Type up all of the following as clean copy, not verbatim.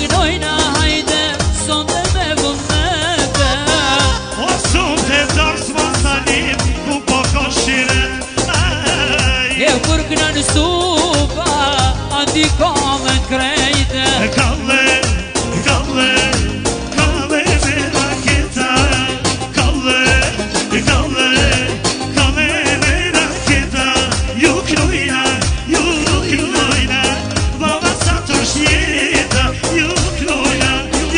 kënojna hajde sonde me vëmneve. O sonde dars masanim ku po koshire. E kur këna në stupa andi kome krejte. Kalle, kalle, kalle me raketa. Kalle, kalle, kalle me raketa. Ju knojna, baba sa të shnjeta. Ju knojna,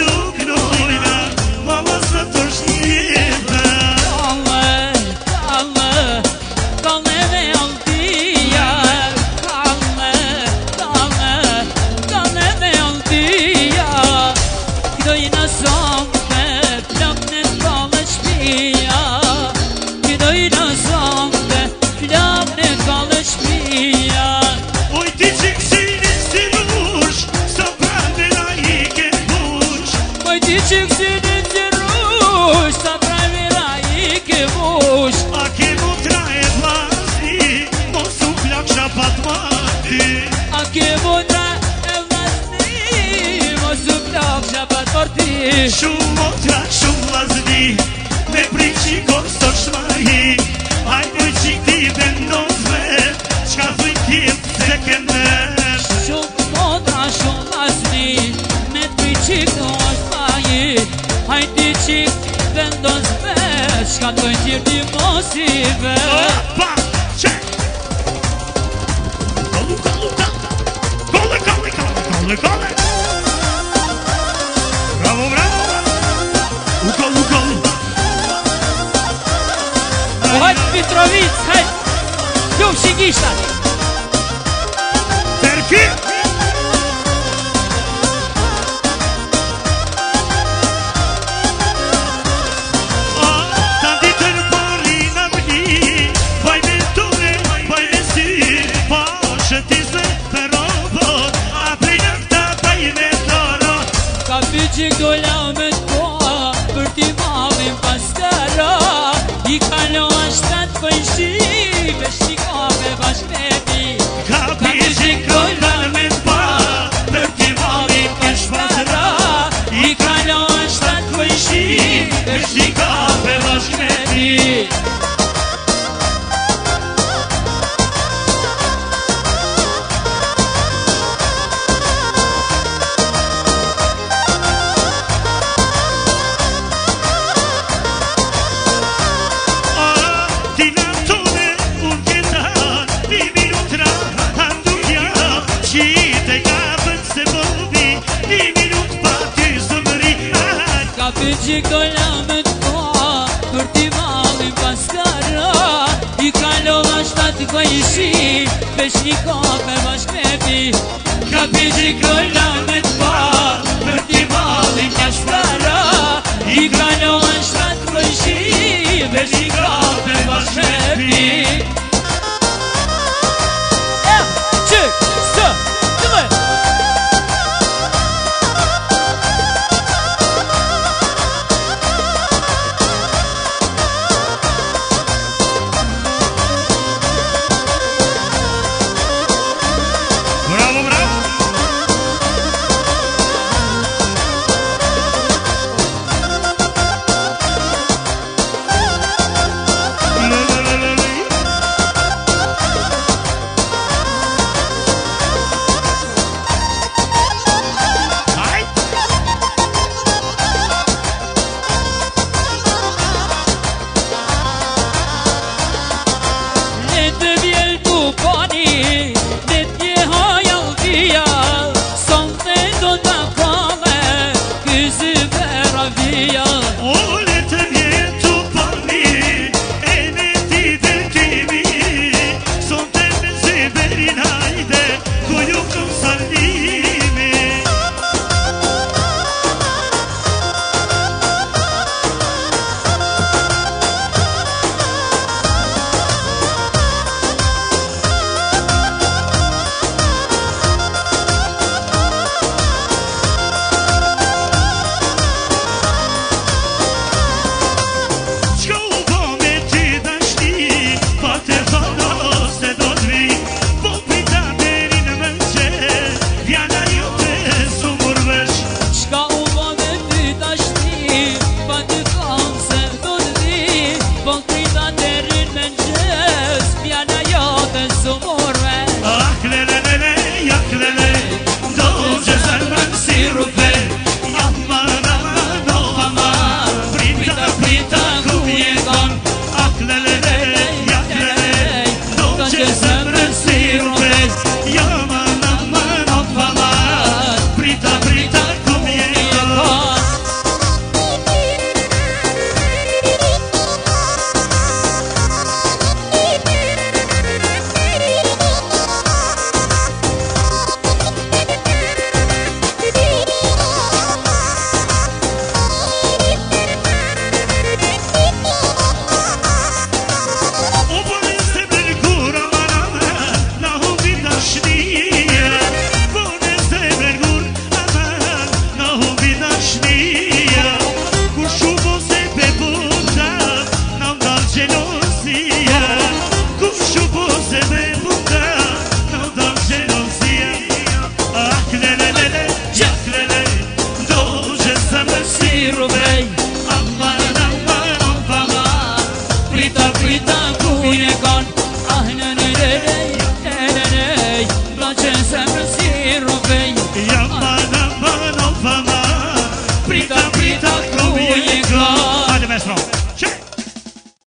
baba sa të shnjeta. Kalle, kalle, kalle me altia. Kalle, kalle, kalle me altia. Këdojna sonde, plakne kalle shpia. Këdojna sonde, plakne kalle shpia. Oj ti që kësinin si rush, sa pravera I ke bush. Oj ti që kësinin si rush, sa pravera I ke bush. A ke mutra e vlasti, mos u plak shapat mati. A ke mutra e vlasti, mos u plak shapat marti. Shumë motra, shumë vlazni, me priqi kosto shmahi. Hajde qik ti vendosme, qka thuj tip se këndesh. Shumë motra, shumë vlasni, me të qik në është maji. Hajti qik vendos vesh, ka të tjirë ti mos I vesh. Opa, qek! Kollu, kollu, kolle, kolle, kolle, kolle. Bravo, bravo, u kollu, kollu. O hajtë Mitrovic, hajtë, ju shikishtat. Terki! Ta ditër parina bëni, vaj me tune, vaj me si, pa shëtizme për robot, a prej në këta taj me toro. Ka pyqik do la me t'koa, për ti mavim pas kara. I kaloa shtat pëjshi, me shikove bashkëti. Ka pishik dojna me t'pa, për ti vali për shpatra. I kaloa shtat pëjshi, me shikove bashkëti. Ti në tone, unë këta, ti minutra, handukja, qite ka bën se bovi, ti minut pa ty zëmëri. Ka pyqik do la me t'koa, për ti mavim pas kara. I kaloa shtat pëjshi, me shikove bashkëti. Ka pyqik do la me